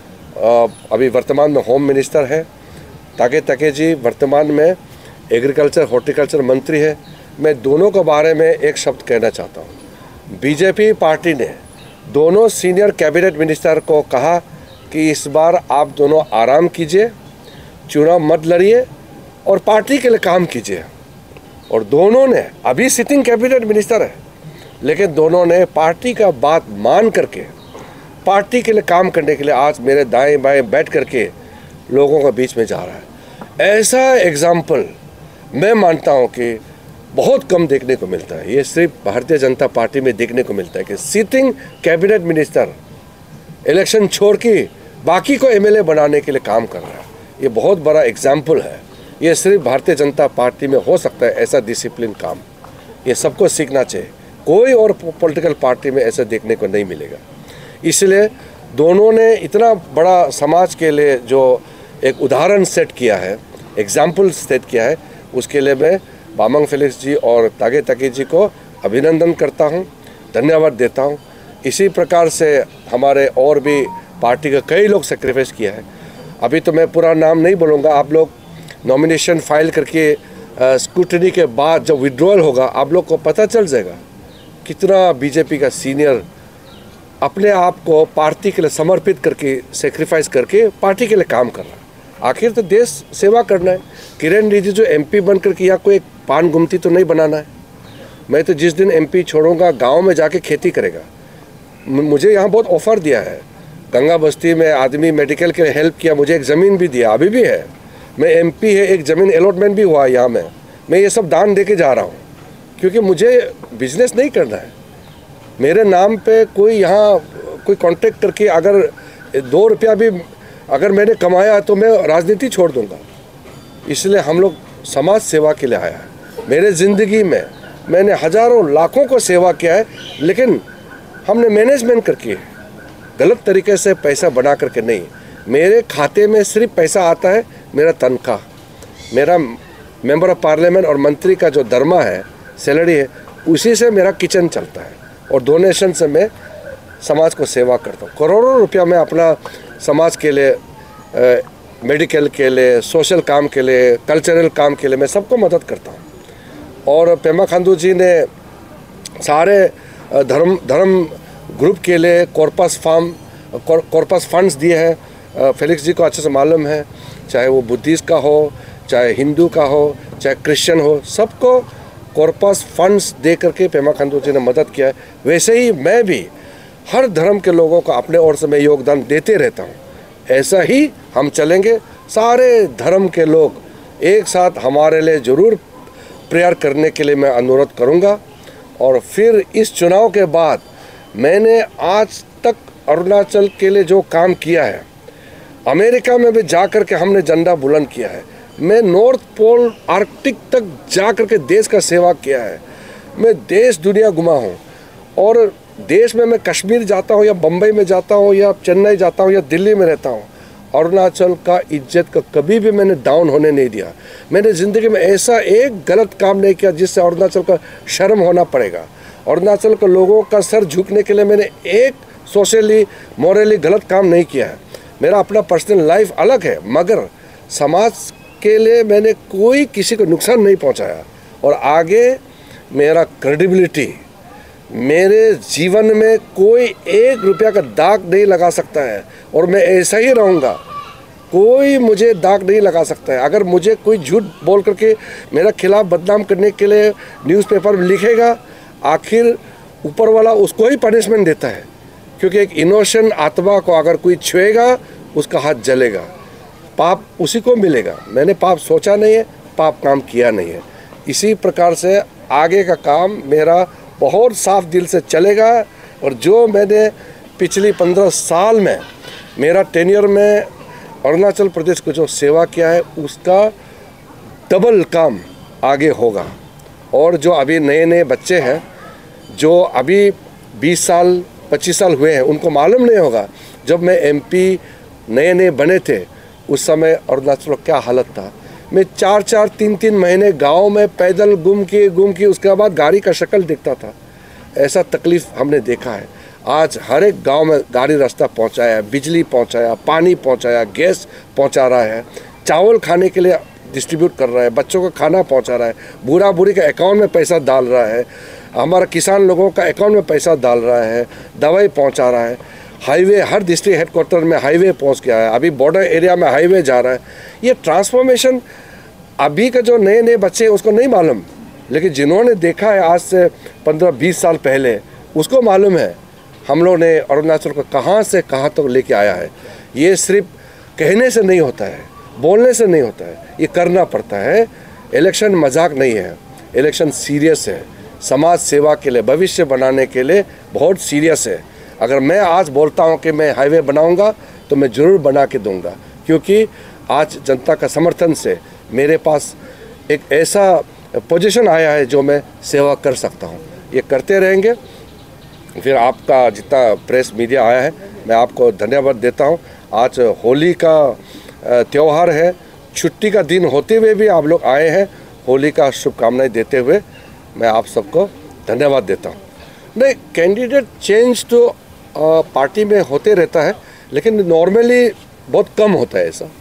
Speaker 2: अभी वर्तमान में होम मिनिस्टर है, तागे तागे जी वर्तमान में एग्रीकल्चर हॉर्टिकल्चर मंत्री है। मैं दोनों के बारे में एक शब्द कहना चाहता हूँ। बीजेपी पार्टी ने दोनों सीनियर कैबिनेट मिनिस्टर को कहा कि इस बार आप दोनों आराम कीजिए, चुनाव मत लड़िए और पार्टी के लिए काम कीजिए। और दोनों ने, अभी सिटिंग कैबिनेट मिनिस्टर है, लेकिन दोनों ने पार्टी का बात मान करके पार्टी के लिए काम करने के लिए आज मेरे दाएं बाएं बैठ करके लोगों के बीच में जा रहा है। ऐसा एग्जाम्पल मैं मानता हूं कि बहुत कम देखने को मिलता है। ये सिर्फ भारतीय जनता पार्टी में देखने को मिलता है कि सिटिंग कैबिनेट मिनिस्टर इलेक्शन छोड़ के बाकी को एमएलए बनाने के लिए काम कर रहा है। ये बहुत बड़ा एग्जाम्पल है। ये सिर्फ भारतीय जनता पार्टी में हो सकता है ऐसा डिसिप्लिन काम। ये सबको सीखना चाहिए, कोई और पॉलिटिकल पार्टी में ऐसा देखने को नहीं मिलेगा। इसलिए दोनों ने इतना बड़ा समाज के लिए जो एक उदाहरण सेट किया है, एग्जाम्पल सेट किया है, उसके लिए मैं बामंग फेलिक्स जी और तागे तागे जी को अभिनंदन करता हूं, धन्यवाद देता हूं। इसी प्रकार से हमारे और भी पार्टी का कई लोग सेक्रीफाइस किया है। अभी तो मैं पूरा नाम नहीं बोलूँगा, आप लोग नॉमिनेशन फाइल करके स्क्रूटनी के बाद जब विड्रॉल होगा आप लोग को पता चल जाएगा कितना बीजेपी का सीनियर अपने आप को पार्टी के लिए समर्पित करके, सेक्रीफाइस करके पार्टी के लिए काम कर रहा है। आखिर तो देश सेवा करना है। किरण रिजिजू एमपी बन करके या कोई पान गुमती तो नहीं बनाना है। मैं तो जिस दिन एमपी छोड़ूंगा गांव में जाके खेती करेगा। मुझे यहाँ बहुत ऑफर दिया है, गंगा बस्ती में आदमी मेडिकल के लिए हेल्प किया, मुझे एक ज़मीन भी दिया, अभी भी है। मैं एमपी है, एक ज़मीन अलॉटमेंट भी हुआ है यहाँ में। मैं ये सब दान दे के जा रहा हूँ क्योंकि मुझे बिजनेस नहीं करना है। मेरे नाम पे कोई यहाँ कोई कॉन्टेक्ट करके अगर 2 रुपया भी अगर मैंने कमाया तो मैं राजनीति छोड़ दूँगा। इसलिए हम लोग समाज सेवा के लिए आया है। मेरे ज़िंदगी में मैंने हज़ारों लाखों को सेवा किया है, लेकिन हमने मैनेजमेंट करके गलत तरीके से पैसा बना करके नहीं। मेरे खाते में सिर्फ पैसा आता है मेरा तनख्वाह, मेरा मेंबर ऑफ पार्लियामेंट और मंत्री का जो दरमा है, सैलरी है, उसी से मेरा किचन चलता है और डोनेशन से मैं समाज को सेवा करता हूँ। करोड़ों रुपया मैं अपना समाज के लिए, मेडिकल के लिए, सोशल काम के लिए, कल्चरल काम के लिए मैं सबको मदद करता हूँ। और पेमा खांडू जी ने सारे धर्म ग्रुप के लिए कॉर्पस फंड्स दिए हैं। फेलिक्स जी को अच्छे से मालूम है, चाहे वो बुद्धिस्ट का हो, चाहे हिंदू का हो, चाहे क्रिश्चियन हो, सबको कॉर्पस फंड्स दे करके पेमा खांडू जी ने मदद किया है। वैसे ही मैं भी हर धर्म के लोगों को अपने ओर से मैं योगदान देते रहता हूँ। ऐसा ही हम चलेंगे। सारे धर्म के लोग एक साथ हमारे लिए ज़रूर प्रेयर करने के लिए मैं अनुरोध करूँगा। और फिर इस चुनाव के बाद मैंने आज तक अरुणाचल के लिए जो काम किया है, अमेरिका में भी जा कर के हमने झंडा बुलंद किया है। मैं नॉर्थ पोल आर्कटिक तक जा कर के देश का सेवा किया है। मैं देश दुनिया घुमा हूँ और देश में मैं कश्मीर जाता हूँ या बम्बई में जाता हूँ या चेन्नई जाता हूँ या दिल्ली में रहता हूँ, अरुणाचल का इज्जत का कभी भी मैंने डाउन होने नहीं दिया। मैंने ज़िंदगी में ऐसा एक गलत काम नहीं किया जिससे अरुणाचल का शर्म होना पड़ेगा। अरुणाचल के लोगों का सर झुकने के लिए मैंने एक सोशली मॉरली गलत काम नहीं किया है। मेरा अपना पर्सनल लाइफ अलग है, मगर समाज के लिए मैंने कोई किसी को नुकसान नहीं पहुंचाया। और आगे मेरा क्रेडिबिलिटी, मेरे जीवन में कोई 1 रुपया का दाग नहीं लगा सकता है और मैं ऐसा ही रहूँगा। कोई मुझे दाग नहीं लगा सकता है। अगर मुझे कोई झूठ बोल करके मेरा खिलाफ बदनाम करने के लिए न्यूज़पेपर में लिखेगा, आखिर ऊपर वाला उसको ही पनिशमेंट देता है, क्योंकि एक इनोसेंट आत्मा को अगर कोई छुएगा उसका हाथ जलेगा, पाप उसी को मिलेगा। मैंने पाप सोचा नहीं है, पाप काम किया नहीं है। इसी प्रकार से आगे का काम मेरा बहुत साफ दिल से चलेगा, और जो मैंने पिछली 15 साल में मेरा टेन्योर में अरुणाचल प्रदेश को जो सेवा किया है उसका डबल काम आगे होगा। और जो अभी नए नए बच्चे हैं, जो अभी 20 साल 25 साल हुए हैं, उनको मालूम नहीं होगा जब मैं MP नए नए बने थे उस समय अरुणाचल क्या हालत था। मैं 4-4 3-3 महीने गांव में पैदल घूम के उसके बाद गाड़ी का शक्ल दिखता था। ऐसा तकलीफ हमने देखा है। आज हर एक गांव में गाड़ी रास्ता पहुंचाया, बिजली पहुंचाया, पानी पहुंचाया, गैस पहुंचा रहा है, चावल खाने के लिए डिस्ट्रीब्यूट कर रहा है, बच्चों को खाना पहुंचा रहा है, बूढ़ा बूढ़ी का अकाउंट में पैसा डाल रहा है, हमारा किसान लोगों का अकाउंट में पैसा डाल रहा है, दवाई पहुंचा रहा है, हाईवे हर डिस्ट्रिक्ट हेडक्वार्टर में हाईवे पहुंच गया है, अभी बॉर्डर एरिया में हाईवे जा रहा है। ये ट्रांसफॉर्मेशन अभी का जो नए नए बच्चे हैं उसको नहीं मालूम, लेकिन जिन्होंने देखा है आज से 15-20 साल पहले उसको मालूम है हम लोग ने अरुणाचल को कहाँ से कहाँ तक लेके आया है। ये सिर्फ कहने से नहीं होता है, बोलने से नहीं होता है, ये करना पड़ता है। इलेक्शन मजाक नहीं है, इलेक्शन सीरियस है, समाज सेवा के लिए, भविष्य बनाने के लिए बहुत सीरियस है। अगर मैं आज बोलता हूँ कि मैं हाईवे बनाऊँगा तो मैं ज़रूर बना के दूँगा, क्योंकि आज जनता का समर्थन से मेरे पास एक ऐसा पोजीशन आया है जो मैं सेवा कर सकता हूँ। ये करते रहेंगे। फिर आपका जितना प्रेस मीडिया आया है मैं आपको धन्यवाद देता हूँ। आज होली का त्यौहार है, छुट्टी का दिन होते हुए भी आप लोग आए हैं। होली का शुभकामनाएं देते हुए मैं आप सबको धन्यवाद देता हूँ। नहीं, कैंडिडेट चेंज तो पार्टी में होते रहता है, लेकिन नॉर्मली बहुत कम होता है ऐसा।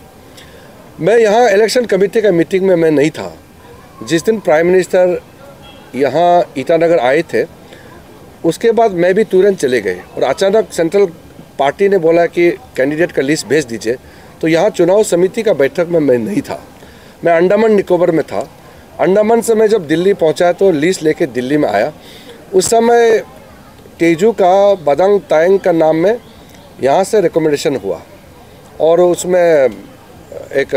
Speaker 2: मैं यहाँ इलेक्शन कमेटी का मीटिंग में मैं नहीं था। जिस दिन प्राइम मिनिस्टर यहाँ ईटानगर आए थे उसके बाद मैं भी तुरंत चले गए, और अचानक सेंट्रल पार्टी ने बोला कि कैंडिडेट का लिस्ट भेज दीजिए। तो यहाँ चुनाव समिति का बैठक में मैं नहीं था, मैं अंडमान निकोबार में था। अंडमान से मैं जब दिल्ली पहुँचा तो लिस्ट लेके दिल्ली में आया। उस समय तेजू का बदंग तायंग का नाम में यहाँ से रिकमेंडेशन हुआ, और उसमें एक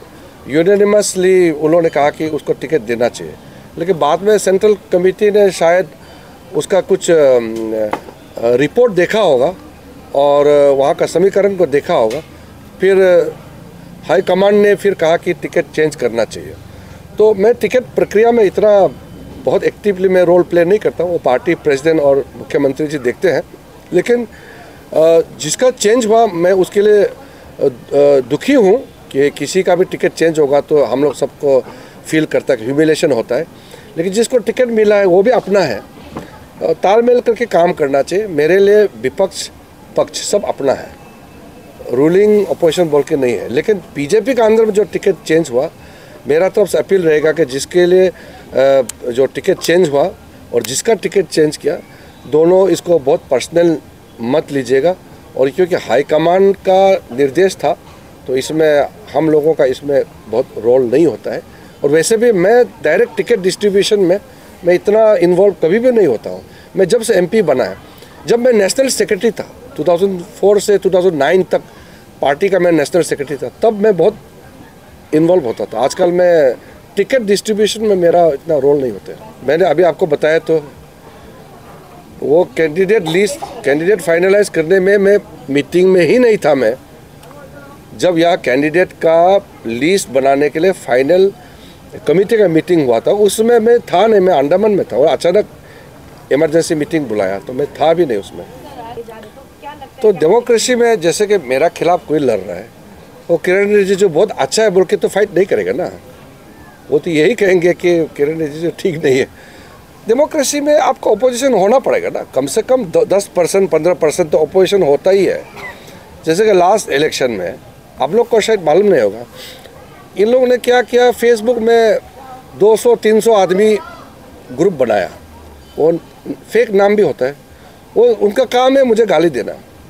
Speaker 2: यूनानिमसली उन्होंने कहा कि उसको टिकट देना चाहिए। लेकिन बाद में सेंट्रल कमेटी ने शायद उसका कुछ रिपोर्ट देखा होगा और वहाँ का समीकरण को देखा होगा, फिर हाई कमांड ने फिर कहा कि टिकट चेंज करना चाहिए। तो मैं टिकट प्रक्रिया में इतना बहुत एक्टिवली मैं रोल प्ले नहीं करता हूँ, वो पार्टी प्रेसिडेंट और मुख्यमंत्री जी देखते हैं। लेकिन जिसका चेंज हुआ मैं उसके लिए दुखी हूँ कि किसी का भी टिकट चेंज होगा तो हम लोग सबको फील करता है, ह्यूमिलेशन होता है। लेकिन जिसको टिकट मिला है वो भी अपना है, तालमेल करके काम करना चाहिए। मेरे लिए विपक्ष पक्ष सब अपना है, रूलिंग अपोजिशन बोल के नहीं है। लेकिन बीजेपी का अंदर में जो टिकट चेंज हुआ, मेरा तरफ से अपील रहेगा कि जिसके लिए जो टिकट चेंज हुआ और जिसका टिकट चेंज किया, दोनों इसको बहुत पर्सनल मत लीजिएगा। और क्योंकि हाईकमान का निर्देश था तो इसमें हम लोगों का इसमें बहुत रोल नहीं होता है। और वैसे भी मैं डायरेक्ट टिकट डिस्ट्रीब्यूशन में मैं इतना इन्वॉल्व कभी भी नहीं होता हूँ। मैं जब से MP बना है, जब मैं नेशनल सेक्रेटरी था 2004 से 2009 तक पार्टी का मैं नेशनल सेक्रेटरी था, तब मैं बहुत इन्वॉल्व होता था। आजकल मैं टिकट डिस्ट्रीब्यूशन में मेरा इतना रोल नहीं होता है। मैंने अभी आपको बताया तो वो कैंडिडेट फाइनलाइज करने में मैं मीटिंग में ही नहीं था। मैं जब यहाँ कैंडिडेट का लिस्ट बनाने के लिए फाइनल कमेटी का मीटिंग हुआ था उसमें मैं था नहीं, मैं अंडमान में था, और अचानक इमरजेंसी मीटिंग बुलाया तो मैं था भी नहीं उसमें। तो डेमोक्रेसी में जैसे कि मेरा खिलाफ कोई लड़ रहा है, वो किरण रिजिजू बहुत अच्छा है बोल के तो फाइट नहीं करेगा ना। वो तो यही कहेंगे कि किरण रिजिजू ठीक नहीं है। डेमोक्रेसी में आपको अपोजिशन होना पड़ेगा ना, कम से कम 10% 15% तो अपोजिशन होता ही है। जैसे कि लास्ट इलेक्शन में आप लोग को शायद मालूम नहीं होगा, इन लोगों ने क्या किया, फेसबुक में 200-300 आदमी ग्रुप बनाया, वो फेक नाम भी होता है, वो उनका काम है मुझे गाली देना।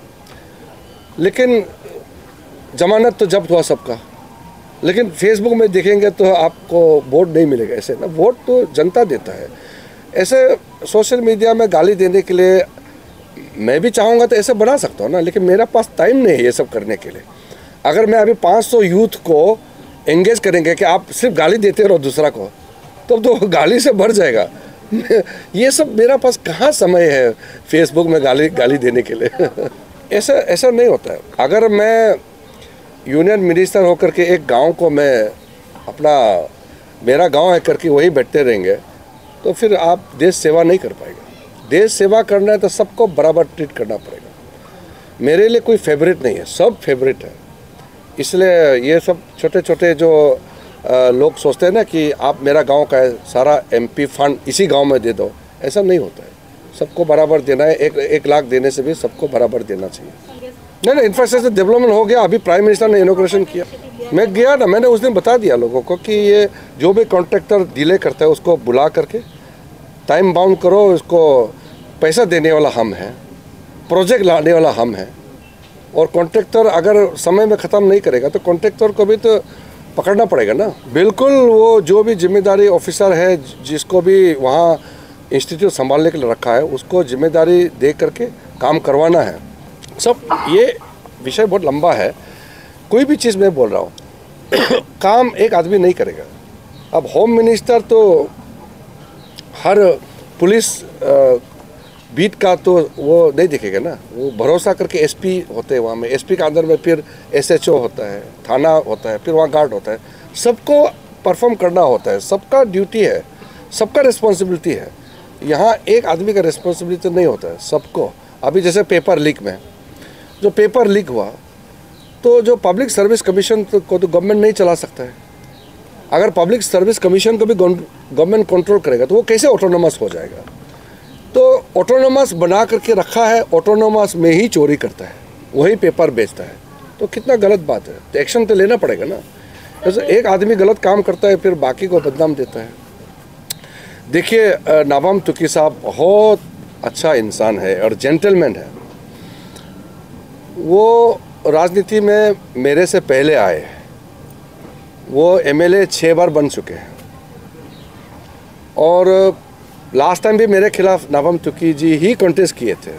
Speaker 2: लेकिन जमानत तो जब्त हुआ सबका, लेकिन फेसबुक में देखेंगे तो आपको वोट नहीं मिलेगा। ऐसे ना, वोट तो जनता देता है। ऐसे सोशल मीडिया में गाली देने के लिए मैं भी चाहूँगा तो ऐसे बना सकता हूँ ना, लेकिन मेरा पास टाइम नहीं है ये सब करने के लिए। अगर मैं अभी 500 यूथ को एंगेज करेंगे कि आप सिर्फ गाली देते रहो दूसरा को, तब तो गाली से भर जाएगा। ये सब मेरा पास कहाँ समय है फेसबुक में गाली देने के लिए। ऐसा नहीं होता है। अगर मैं यूनियन मिनिस्टर होकर के एक गांव को मैं अपना मेरा गांव है करके वही बैठते रहेंगे तो फिर आप देश सेवा नहीं कर पाएगा। देश सेवा करना है तो सबको बराबर ट्रीट करना पड़ेगा। मेरे लिए कोई फेवरेट नहीं है, सब फेवरेट है। इसलिए ये सब छोटे छोटे जो लोग सोचते हैं ना कि आप मेरा गांव का है, सारा एमपी फंड इसी गांव में दे दो, ऐसा नहीं होता है। सबको बराबर देना है। एक लाख देने से भी सबको बराबर देना चाहिए। नहीं, इंफ्रास्ट्रक्चर डेवलपमेंट हो गया। अभी प्राइम मिनिस्टर ने इनॉग्रेशन किया, मैं गया ना, मैंने उस दिन बता दिया लोगों को कि ये जो भी कॉन्ट्रैक्टर डिले करता है उसको बुला करके टाइम बाउंड करो। इसको पैसा देने वाला हम हैं, प्रोजेक्ट लाने वाला हम हैं, और कॉन्ट्रैक्टर अगर समय में ख़त्म नहीं करेगा तो कॉन्ट्रैक्टर को भी तो पकड़ना पड़ेगा ना। बिल्कुल, वो जो भी जिम्मेदारी ऑफिसर है जिसको भी वहाँ इंस्टीट्यूट संभालने के लिए रखा है उसको जिम्मेदारी दे करके काम करवाना है। सब ये विषय बहुत लंबा है, कोई भी चीज़ मैं बोल रहा हूँ काम एक आदमी नहीं करेगा। अब होम मिनिस्टर तो हर पुलिस बीट का तो वो नहीं दिखेगा ना, वो भरोसा करके एसपी होते हैं वहाँ में, एसपी के अंदर में फिर एसएचओ होता है, थाना होता है, फिर वहाँ गार्ड होता है, सबको परफॉर्म करना होता है। सबका ड्यूटी है, सबका रिस्पॉन्सिबिलिटी है। यहाँ एक आदमी का रिस्पॉन्सिबिलिटी नहीं होता है, सबको। अभी जैसे पेपर लीक में जो पेपर लीक हुआ तो जो पब्लिक सर्विस कमीशन को तो गवर्नमेंट नहीं चला सकता है। अगर पब्लिक सर्विस कमीशन को भी गवर्नमेंट कंट्रोल करेगा तो वो कैसे ऑटोनोमस हो जाएगा। तो ऑटोनोमस बना करके रखा है, ऑटोनोमस में ही चोरी करता है, वही पेपर बेचता है, तो कितना गलत बात है। तो एक्शन तो लेना पड़ेगा ना। जैसे एक आदमी गलत काम करता है फिर बाकी को बदनाम देता है। देखिए, नाबम तुकी साहब बहुत अच्छा इंसान है और जेंटलमैन है। वो राजनीति में मेरे से पहले आए, वो एमएलए 6 बार बन चुके हैं, और लास्ट टाइम भी मेरे खिलाफ नाबम तुकी जी ही कॉन्टेस्ट किए थे।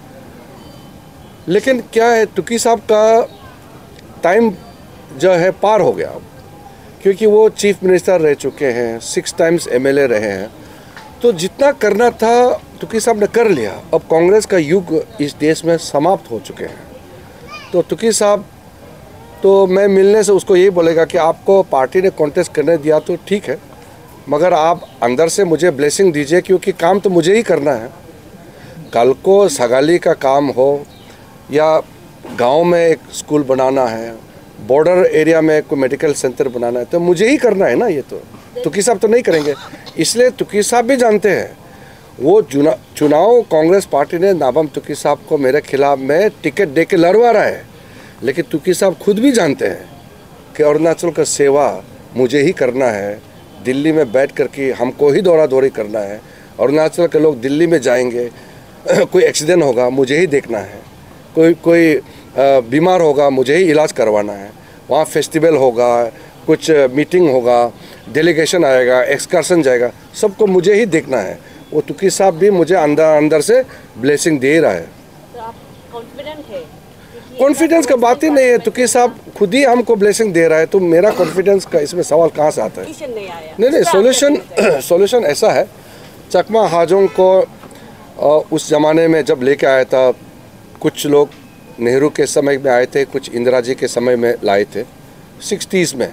Speaker 2: लेकिन क्या है, तुकी साहब का टाइम जो है पार हो गया, क्योंकि वो चीफ मिनिस्टर रह चुके हैं, 6 टाइम्स एमएलए रहे हैं। तो जितना करना था तुकी साहब ने कर लिया। अब कांग्रेस का युग इस देश में समाप्त हो चुके हैं। तो तुकी साहब तो मैं मिलने से उसको यही बोलेगा कि आपको पार्टी ने कॉन्टेस्ट करने दिया तो ठीक है, मगर आप अंदर से मुझे ब्लेसिंग दीजिए, क्योंकि काम तो मुझे ही करना है। कल को सगाली का काम हो या गांव में एक स्कूल बनाना है, बॉर्डर एरिया में कोई मेडिकल सेंटर बनाना है, तो मुझे ही करना है ना। ये तो तुकी साहब तो नहीं करेंगे। इसलिए तुकी साहब भी जानते हैं, वो चुनाव कांग्रेस पार्टी ने नाबम तुकी साहब को मेरे खिलाफ में टिकट दे के लड़वा रहा है, लेकिन तुकी साहब खुद भी जानते हैं कि अरुणाचल का सेवा मुझे ही करना है। दिल्ली में बैठ करके हमको ही दौरा दौरी करना है। अरुणाचल के लोग दिल्ली में जाएंगे, कोई एक्सीडेंट होगा मुझे ही देखना है, कोई बीमार होगा मुझे ही इलाज करवाना है, वहाँ फेस्टिवल होगा, कुछ मीटिंग होगा, डेलीगेशन आएगा, एक्सकर्शन जाएगा, सबको मुझे ही देखना है। वो तुकी साहब भी मुझे अंदर से ब्लेसिंग दे रहा है।
Speaker 3: तो आप कॉन्फिडेंट है?
Speaker 2: कॉन्फिडेंस का बात ही नहीं है, तुकी साहब खुद ही हमको ब्लेसिंग दे रहा है, तो मेरा कॉन्फिडेंस का इसमें सवाल कहाँ से आता है? नहीं, सॉल्यूशन ऐसा है। चकमा हाजोंग को उस ज़माने में जब लेके आया था, कुछ लोग नेहरू के समय में आए थे, कुछ इंदिरा जी के समय में लाए थे 60s में।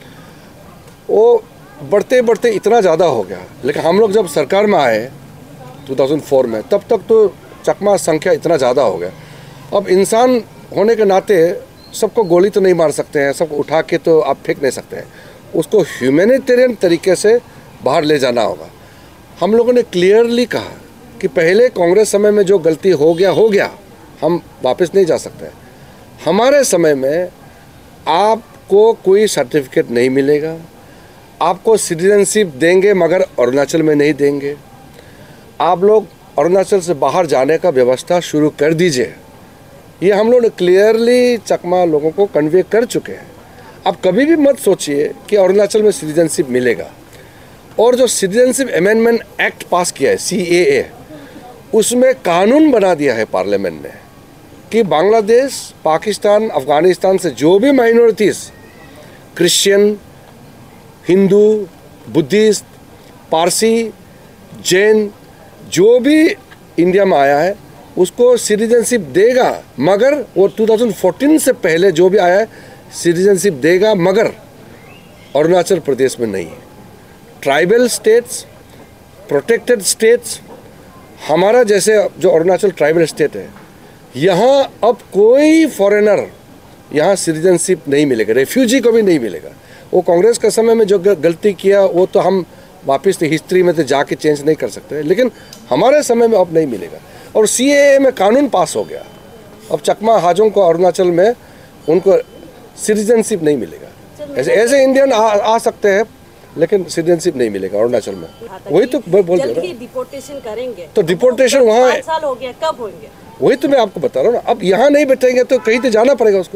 Speaker 2: वो बढ़ते बढ़ते इतना ज़्यादा हो गया, लेकिन हम लोग जब सरकार में आए 2004 में, तब तक तो चकमा संख्या इतना ज़्यादा हो गया। अब इंसान होने के नाते सबको गोली तो नहीं मार सकते हैं, सबको उठा के तो आप फेंक नहीं सकते हैं, उसको ह्यूमैनिटेरियन तरीके से बाहर ले जाना होगा। हम लोगों ने क्लियरली कहा कि पहले कांग्रेस समय में जो गलती हो गया, हम वापस नहीं जा सकते। हमारे समय में आपको कोई सर्टिफिकेट नहीं मिलेगा, आपको सिटीजनशिप देंगे मगर अरुणाचल में नहीं देंगे। आप लोग अरुणाचल से बाहर जाने का व्यवस्था शुरू कर दीजिए। ये हम लोग ने क्लियरली चकमा लोगों को कन्वे कर चुके हैं। अब कभी भी मत सोचिए कि अरुणाचल में सिटीजनशिप मिलेगा। और जो सिटीजनशिप अमेंडमेंट एक्ट पास किया है CAA, उसमें कानून बना दिया है पार्लियामेंट ने कि बांग्लादेश, पाकिस्तान, अफ़गानिस्तान से जो भी minorities, Christian, Hindu, Buddhist, Parsi, Jain, जो भी इंडिया में आया है उसको सिटीजनशिप देगा, मगर वो 2014 से पहले जो भी आया है सिटीजनशिप देगा, मगर अरुणाचल प्रदेश में नहीं है। ट्राइबल स्टेट्स, प्रोटेक्टेड स्टेट्स, हमारा जैसे जो अरुणाचल ट्राइबल स्टेट है, यहाँ अब कोई फॉरेनर यहाँ सिटीजनशिप नहीं मिलेगा, रेफ्यूजी को भी नहीं मिलेगा। वो कांग्रेस के समय में जो गलती किया वो तो हम वापस हिस्ट्री में तो जाके चेंज नहीं कर सकते, लेकिन हमारे समय में अब नहीं मिलेगा। और CAA में कानून पास हो गया, अब चकमा हाजों को अरुणाचल में उनको सिटीजनशिप नहीं मिलेगा। ऐसे इंडियन आ सकते हैं लेकिन सिटीजनशिप नहीं मिलेगा अरुणाचल में। वही तो बोल रहा हूँ,
Speaker 3: डिपोर्टेशन करेंगे
Speaker 2: तो डिपोर्टेशन वहाँ
Speaker 3: 5 साल हो गया, कब होंगे?
Speaker 2: वही तो मैं आपको बता रहा हूँ ना। अब यहाँ नहीं बैठेंगे तो कहीं तो जाना पड़ेगा उसको।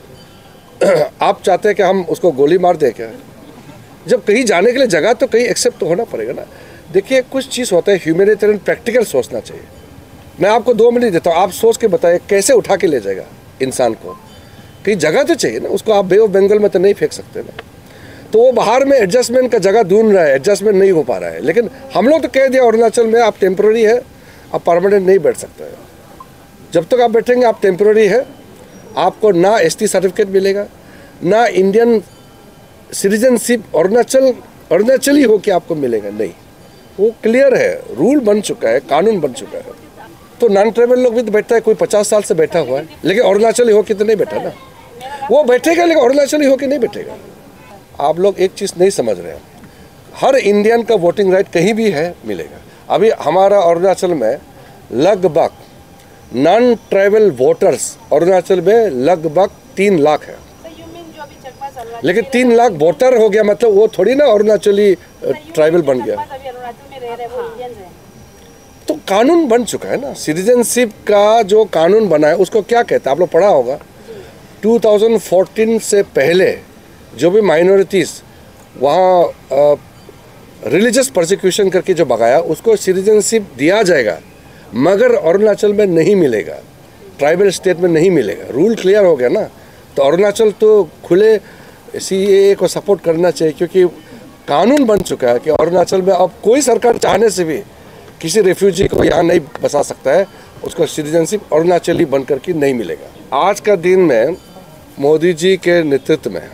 Speaker 2: आप चाहते हैं कि हम उसको गोली मार दें क्या? जब कहीं जाने के लिए जगह तो कहीं एक्सेप्ट तो होना पड़ेगा ना। देखिए, कुछ चीज़ होता है ह्यूमैनिटेरियन, प्रैक्टिकल सोचना चाहिए। मैं आपको 2 मिनट देता हूँ, आप सोच के बताइए कैसे उठा के ले जाएगा इंसान को। कहीं जगह तो चाहिए ना उसको, आप बे ऑफ बंगाल में तो नहीं फेंक सकते ना। तो वो बाहर में एडजस्टमेंट का जगह ढूंढ रहा है, एडजस्टमेंट नहीं हो पा रहा है। लेकिन हम लोग तो कह दिया अरुणाचल में आप टेम्प्रेरी है, आप परमानेंट नहीं बैठ सकते हैं। जब तक आप बैठेंगे आप टेम्प्रेरी है, आपको ना ST सर्टिफिकेट मिलेगा, ना इंडियन सिटीजनशिप अरुणाचली हो के आपको मिलेगा, नहीं। वो क्लियर है, रूल बन चुका है, कानून बन चुका है। तो नॉन ट्राइबल लोग भी तो बैठता है, कोई 50 साल से बैठा हुआ है, लेकिन अरुणाचली हो के तो नहीं बैठा ना। वो बैठेगा लेकिन अरुणाचली हो के नहीं बैठेगा। आप लोग एक चीज़ नहीं समझ रहे हैं, हर इंडियन का वोटिंग राइट कहीं भी है मिलेगा। अभी हमारा अरुणाचल में लगभग नॉन ट्राइबल वोटर्स अरुणाचल में लगभग 3 लाख है, लेकिन 3 लाख वोटर हो गया मतलब वो थोड़ी ना अरुणाचली ट्राइबल बन गया। तो कानून बन चुका है ना, सिटीजनशिप का जो कानून बना है उसको क्या कहते हैं, आप लोग पढ़ा होगा। 2014 से पहले जो भी माइनॉरिटीज़ वहाँ रिलीजियस प्रोसिक्यूशन करके जो भगाया उसको सिटीजनशिप दिया जाएगा, मगर अरुणाचल में नहीं मिलेगा, ट्राइबल स्टेट में नहीं मिलेगा। रूल क्लियर हो गया ना। तो अरुणाचल तो खुले CAA को सपोर्ट करना चाहिए, क्योंकि कानून बन चुका है कि अरुणाचल में अब कोई सरकार चाहने से भी किसी रेफ्यूजी को यहाँ नहीं बसा सकता है, उसको सिटीजनशिप अरुणाचली बन करके नहीं मिलेगा। आज का दिन में मोदी जी के नेतृत्व में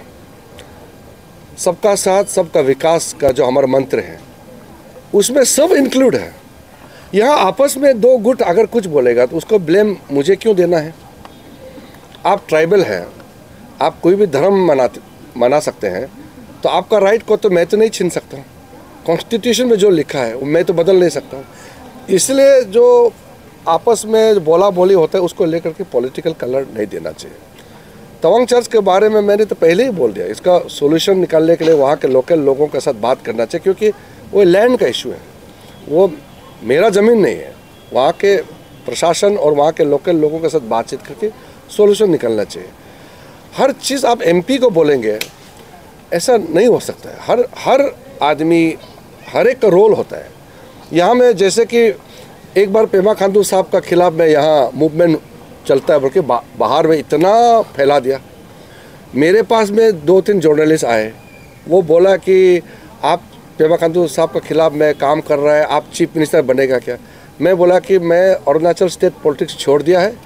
Speaker 2: सबका साथ सबका विकास का जो हमारा मंत्र है उसमें सब इंक्लूड है। यहाँ आपस में 2 गुट अगर कुछ बोलेगा तो उसको ब्लेम मुझे क्यों देना है? आप ट्राइबल हैं, आप कोई भी धर्म मना सकते हैं, तो आपका राइट को तो मैं तो नहीं छीन सकता। कॉन्स्टिट्यूशन में जो लिखा है वो मैं तो बदल नहीं सकता। इसलिए जो आपस में बोला बोली होता है उसको लेकर के पॉलिटिकल कलर नहीं देना चाहिए। तवांग चर्च के बारे में मैंने तो पहले ही बोल दिया, इसका सॉल्यूशन निकालने के लिए वहाँ के लोकल लोगों के साथ बात करना चाहिए, क्योंकि वो लैंड का इशू है, वो मेरा ज़मीन नहीं है। वहाँ के प्रशासन और वहाँ के लोकल लोगों के साथ बातचीत करके सॉल्यूशन निकालना चाहिए। हर चीज़ आप MP को बोलेंगे ऐसा नहीं हो सकता है। हर आदमी, हर एक का रोल होता है। यहाँ में जैसे कि एक बार पेमा खांडू साहब का खिलाफ में यहाँ मूवमेंट चलता है, बल्कि बाहर में इतना फैला दिया। मेरे पास में 2-3 जर्नलिस्ट आए, वो बोला कि आप पेमा खांडू साहब के खिलाफ में काम कर रहा है, आप चीफ मिनिस्टर बनेगा क्या? मैं बोला कि मैं अरुणाचल स्टेट पॉलिटिक्स छोड़ दिया है।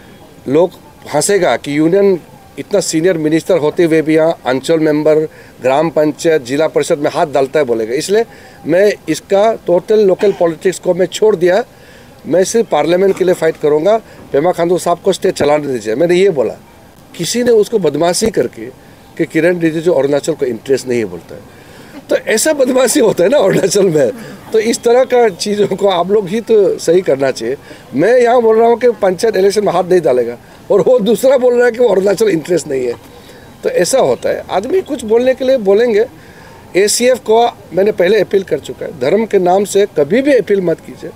Speaker 2: लोग हंसेगा कि यूनियन इतना सीनियर मिनिस्टर होते हुए भी यहाँ अंचल मेंबर, ग्राम पंचायत, जिला परिषद में हाथ डालता है बोलेगा। इसलिए मैं इसका टोटल लोकल पॉलिटिक्स को मैं छोड़ दिया, मैं सिर्फ पार्लियामेंट के लिए फाइट करूँगा, पेमा खांडू साहब को स्टेट चलाने दीजिए, मैंने ये बोला। किसी ने उसको बदमाशी करके कि किरण रिजिजू अरुणाचल को इंटरेस्ट नहीं है बोलता है। तो ऐसा बदमाशी होता है ना अरुणाचल में। तो इस तरह का चीज़ों को आप लोग ही तो सही करना चाहिए। मैं यहाँ बोल रहा हूँ कि पंचायत इलेक्शन में हाथ नहीं डालेगा, और वो दूसरा बोल रहा है कि अरुणाचल इंटरेस्ट नहीं है। तो ऐसा होता है, आदमी कुछ बोलने के लिए बोलेंगे। ACF को मैंने पहले अपील कर चुका है, धर्म के नाम से कभी भी अपील मत कीजिए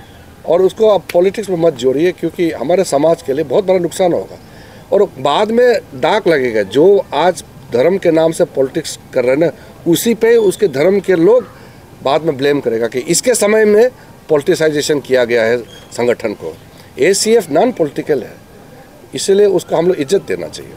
Speaker 2: और उसको आप पॉलिटिक्स में मत जोड़िए, क्योंकि हमारे समाज के लिए बहुत बड़ा नुकसान होगा और बाद में दाग लगेगा। जो आज धर्म के नाम से पॉलिटिक्स कर रहे हैं ना, उसी पे उसके धर्म के लोग बाद में ब्लेम करेगा कि इसके समय में पॉलिटिसाइजेशन किया गया है संगठन को। ACF नॉन पॉलिटिकल है, इसलिए उसका हम लोग इज्जत देना चाहिए।